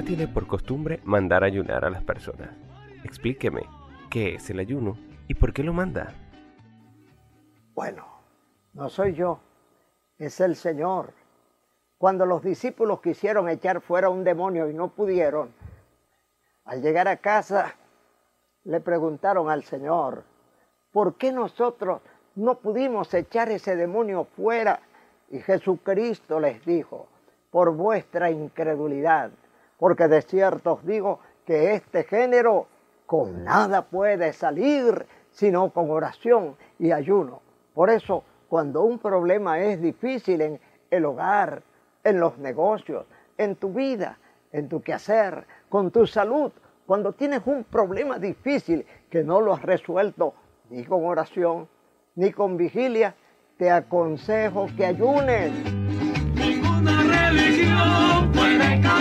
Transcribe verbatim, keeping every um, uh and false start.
Usted tiene por costumbre mandar ayunar a las personas. Explíqueme, ¿qué es el ayuno y por qué lo manda? Bueno, no soy yo, es el Señor. Cuando los discípulos quisieron echar fuera un demonio y no pudieron, al llegar a casa le preguntaron al Señor, ¿por qué nosotros no pudimos echar ese demonio fuera? Y Jesucristo les dijo, por vuestra incredulidad, porque de cierto os digo que este género con nada puede salir, sino con oración y ayuno. Por eso, cuando un problema es difícil en el hogar, en los negocios, en tu vida, en tu quehacer, con tu salud, cuando tienes un problema difícil que no lo has resuelto ni con oración, ni con vigilia, te aconsejo que ayunes. Ninguna religión puede